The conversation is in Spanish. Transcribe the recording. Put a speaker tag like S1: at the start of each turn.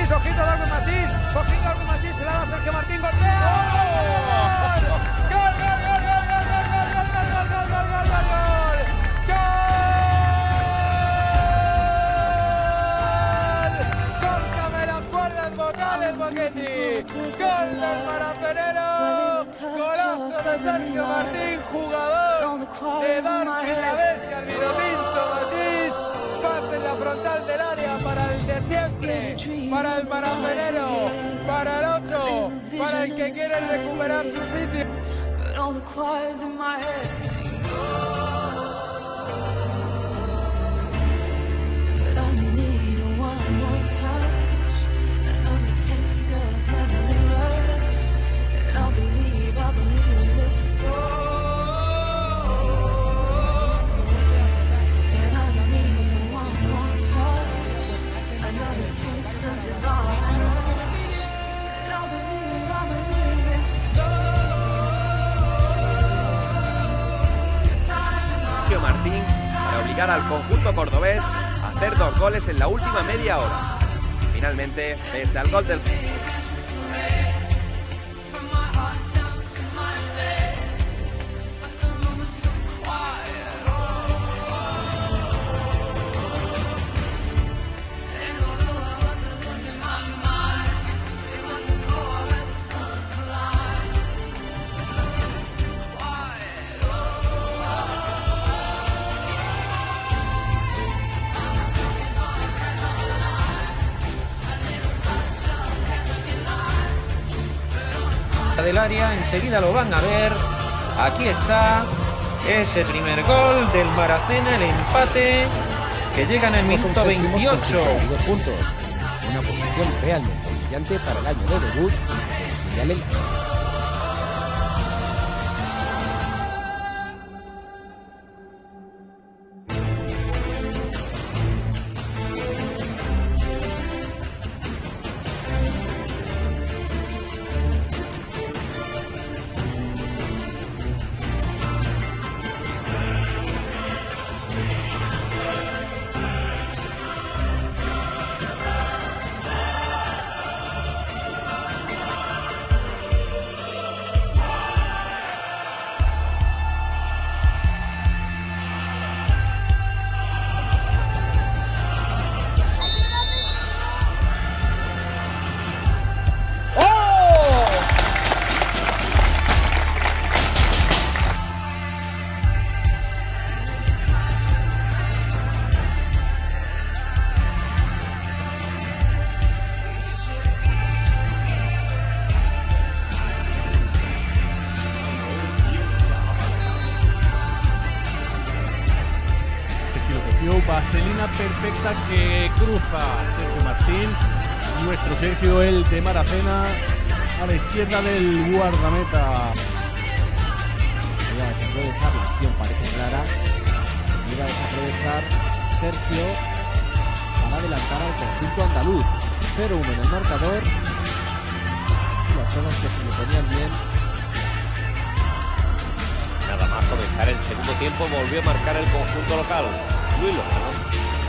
S1: Machís, ojito Darwin Machís, ojito Darwin Machís, se la da Sergio Martín, golpea. ¡Gol! ¡Gol, gol, gol, gol, gol, gol, gol, gol, gol, gol, gol, gol, gol! ¡Gol! ¡Córtame las cuerdas vocales, Boquetti! ¡Gol del Maracenero! ¡Golazo de Sergio Martín, jugador de Darwin la Bestia, el Vinopinto Machís! Pase en la frontal del área para el de siempre, para el Maracenero, para el 8, para el que quiere recuperar su sitio.
S2: Sergio Martín para obligar al conjunto cordobés a hacer 2 goles en la última media hora. Finalmente, pese al gol del...
S3: del área, enseguida lo van a ver. Aquí está ese primer gol del Maracena, el empate que llega en el minuto 28.
S4: 2 puntos, una posición realmente brillante para el año de debut del filial.
S5: Vaselina perfecta que cruza Sergio Martín. Nuestro Sergio, el de Maracena, a la izquierda del guardameta.
S4: Voy a desaprovechar, la acción parece clara. Voy a desaprovechar Sergio para adelantar al conjunto andaluz. 0-1 en el marcador. Y las cosas que se le ponían bien.
S6: Nada más comenzar el segundo tiempo, volvió a marcar el conjunto local. Luis Lozano.